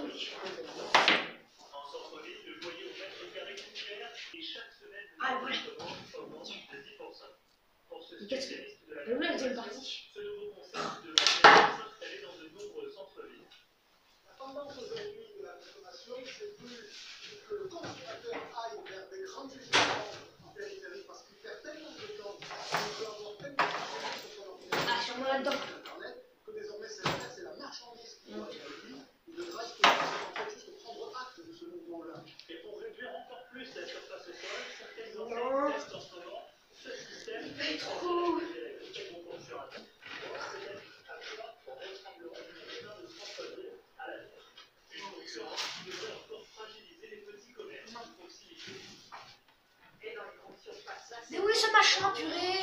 En centre-ville, le loyer au mètre carré coûte et chaque semaine, le commerce augmente de 10%. Pour ce spécialiste de la ce nouveau concept devrait s'installer dans de nombreux centres-villes. La tendance aujourd'hui de la consommation, c'est plus que le consommateur aille vers des grandes distributions en périphérie parce qu'il perd tellement de temps, il peut avoir tellement de choses sur son ordinateur, Internet, que désormais c'est la marchandise qui doit être lui. Il devra en fait juste prendre acte de ce mouvement-là. Et pour réduire encore plus la surface au sol, certaines enseignes testent en ce moment ce système. Mais trop. Mais où est ce machin, purée?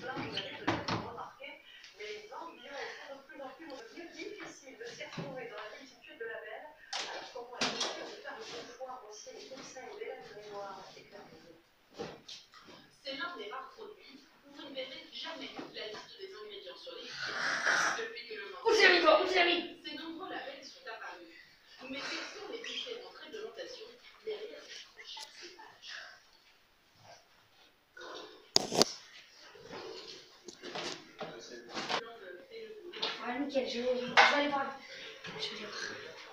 C'est l'un des rares produits où vous ne verrez jamais la liste des ingrédients sur les depuis que le ces nombreux labels sont apparus. Mais quels sont les différents traits de notation derrière chaque cépage? Ah, nickel, je vais aller voir. Je vais aller voir.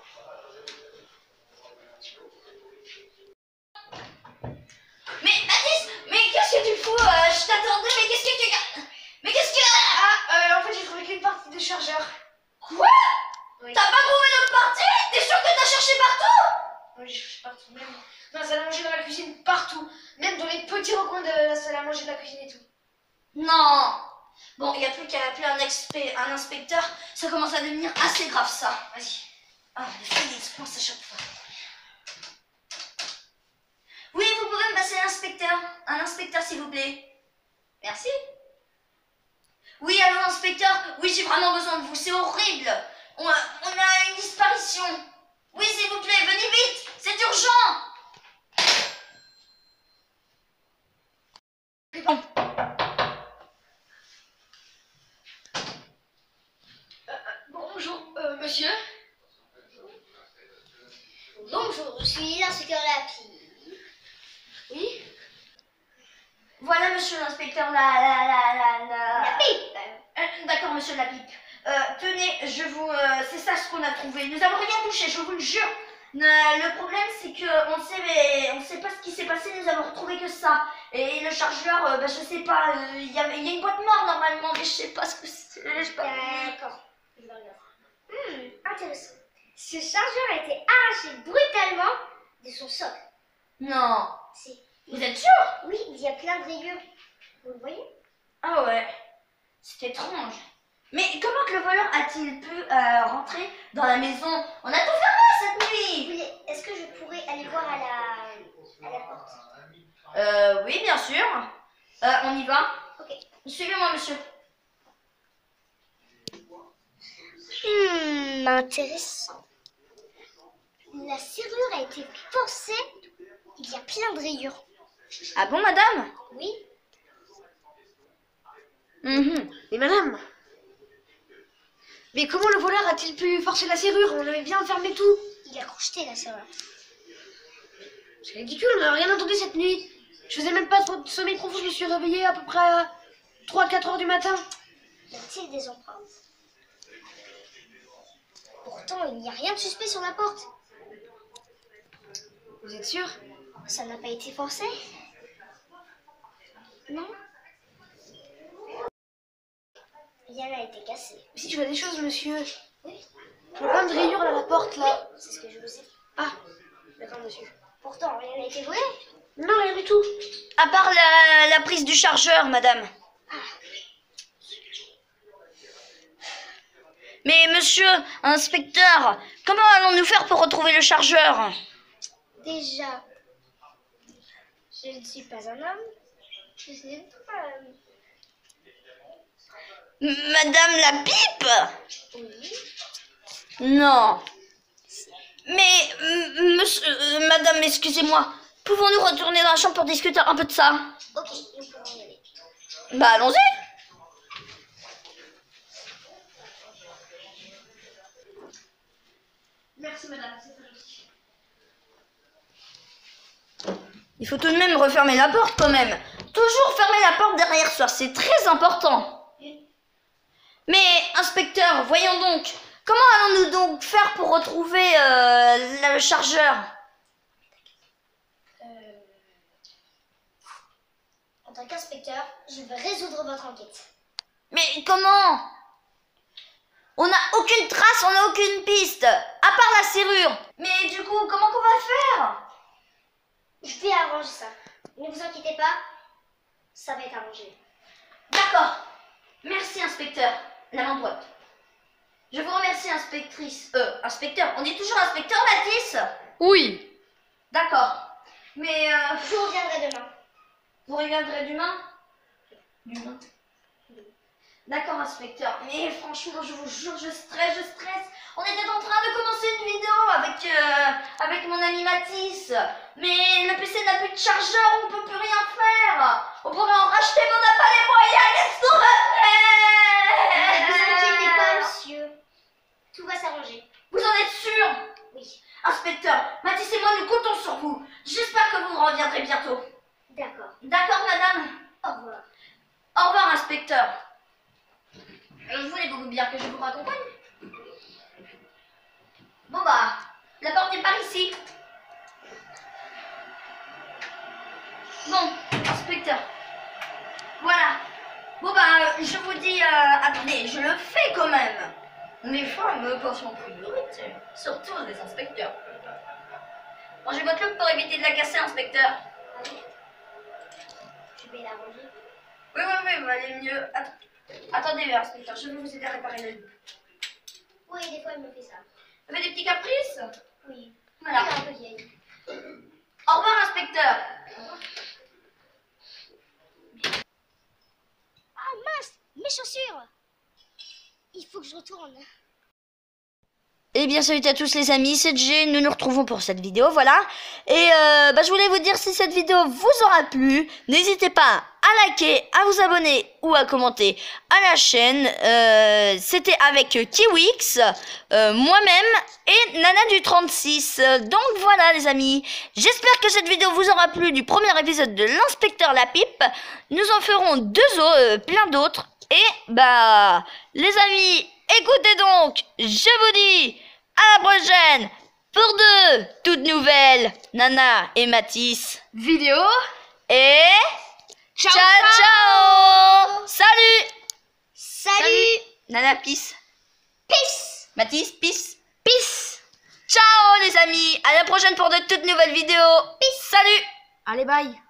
Mais Mathis, mais qu'est-ce que tu fous? Je t'attendais, mais qu'est-ce que tu... Mais qu'est-ce que... Ah, en fait, j'ai trouvé qu'une partie de chargeur. Quoi? Oui. T'as pas trouvé l'autre partie? T'es sûr que t'as cherché partout? Oui, je cherche partout, même dans la salle à manger, dans la cuisine, partout. Même dans les petits recoins de la salle à manger, de la cuisine et tout. Non. Bon, il n'y a plus qu'à appeler un inspecteur. Ça commence à devenir assez grave, ça. Vas-y. Ah, les filles, ils se coincent à chaque fois. Oui, vous pouvez me passer l'inspecteur. Un inspecteur, s'il vous plaît. Merci. Oui, allô, inspecteur. Oui, j'ai vraiment besoin de vous. C'est horrible. On a une disparition. Oui, s'il vous plaît, venez vite. C'est urgent. Bonjour, monsieur. Bonjour, je suis l'inspecteur Lapi. Oui. Voilà, monsieur l'inspecteur, la Lapi. D'accord, monsieur la pipe. Tenez, c'est ça ce qu'on a trouvé. Nous n'avons rien touché, je vous le jure. Le problème, c'est qu'on sait pas ce qui s'est passé. Nous avons retrouvé que ça. Et le chargeur, je sais pas. Il y a une boîte noire normalement, mais je sais pas ce que c'est. D'accord. Intéressant. Ce chargeur a été arraché brutalement de son socle. Non. Si. Vous êtes sûr? Oui, il y a plein de rayures. Vous le voyez? Ah ouais. C'est étrange. Mais comment que le voleur a-t-il pu rentrer dans la maison? On a tout fermé cette nuit. Est-ce que je pourrais aller voir à la porte? Oui, bien sûr. On y va? Ok. Suivez-moi, monsieur. Intéressant. La serrure a été forcée. Il y a plein de rayures. Ah bon, madame? Oui. Mais madame, mais comment le voleur a-t-il pu forcer la serrure? On avait bien fermé tout. Il a crocheté la serrure. C'est ridicule, on n'a rien entendu cette nuit. Je faisais même pas trop de sommeil profond, je me suis réveillée à peu près à 3-4 heures du matin. Y a-t-il des empreintes? Pourtant, il n'y a rien de suspect sur la porte. Vous êtes sûr? Ça n'a pas été forcé? Non? Rien n'a été cassé. Si, je vois des choses, monsieur. Oui. Je vois plein de rayures à la porte, là. C'est ce que je vous ai dit. Ah, d'accord, monsieur. Pourtant, rien n'a été volé. Non, rien du tout. À part la prise du chargeur, madame. Mais monsieur, inspecteur, comment allons-nous faire pour retrouver le chargeur? Déjà, je ne suis pas un homme. Je suis une femme. Madame la pipe? Oui. Non. Mais, madame, excusez-moi. Pouvons-nous retourner dans la chambre pour discuter un peu de ça? Ok, nous pouvons y aller. Bah, allons-y. Merci. merci madame, c'est très gentil. Il faut tout de même refermer la porte quand même. Toujours fermer la porte derrière soi, c'est très important. Mais, inspecteur, voyons donc. Comment allons-nous donc faire pour retrouver le chargeur? En tant qu'inspecteur, je vais résoudre votre enquête. Mais comment? On n'a aucune trace, on n'a aucune piste, à part la serrure. Mais du coup, comment qu'on va faire? Je vais arranger ça. Ne vous inquiétez pas, ça va être arrangé. D'accord. Merci, inspecteur. La main droite. Je vous remercie, inspectrice. Inspecteur. On dit toujours inspecteur, Mathis? Oui. D'accord. Mais Je reviendrai demain. vous reviendrez demain? Demain. D'accord, inspecteur. Mais franchement, je vous jure, je stresse. On était en train de commencer une vidéo avec mon ami Mathis. Mais le PC n'a plus de chargeur, on peut plus rien faire. On pourrait en racheter, mais on n'a pas les moyens. Qu'est-ce qu'on va Ne vous inquiétez pas, faire? monsieur. Tout va s'arranger. Vous en êtes sûr? Oui. Inspecteur, Mathis et moi, nous comptons sur vous. J'espère que vous reviendrez bientôt. D'accord. D'accord, madame? Au revoir. Au revoir, inspecteur. Voulez-vous bien que je vous raccompagne? Bon bah, la porte est par ici. Bon, inspecteur. Voilà. Bon bah, je vous dis, attendez, je le fais quand même. Les femmes portent priorité, surtout les inspecteurs. Rangez votre loupe pour éviter de la casser, inspecteur. Je vais l'arranger. Oui, va aller mieux. Attendez, inspecteur, je vais vous aider à réparer la loupe. Oui, des fois, elle me fait ça. Vous avez des petits caprices? Oui. Voilà. Elle est un peu vieille. Au revoir, inspecteur. Ah mince, mes chaussures. Il faut que je retourne. Eh bien, salut à tous les amis, c'est G, nous nous retrouvons pour cette vidéo, voilà. Et je voulais vous dire, si cette vidéo vous aura plu, n'hésitez pas à liker, à vous abonner ou à commenter à la chaîne. C'était avec Kiwix, moi-même et Nana du 36. Donc voilà les amis, j'espère que cette vidéo vous aura plu du premier épisode de l'inspecteur La Pipe. Nous en ferons plein d'autres. Et les amis, écoutez donc, je vous dis à la prochaine pour de toutes nouvelles Nana et Mathis Vidéo. et Ciao, ciao. Salut. Salut. Nana, peace. Peace. Mathis, peace. Peace. Ciao les amis, à la prochaine pour de toutes nouvelles vidéos. Peace. Salut. Allez, bye.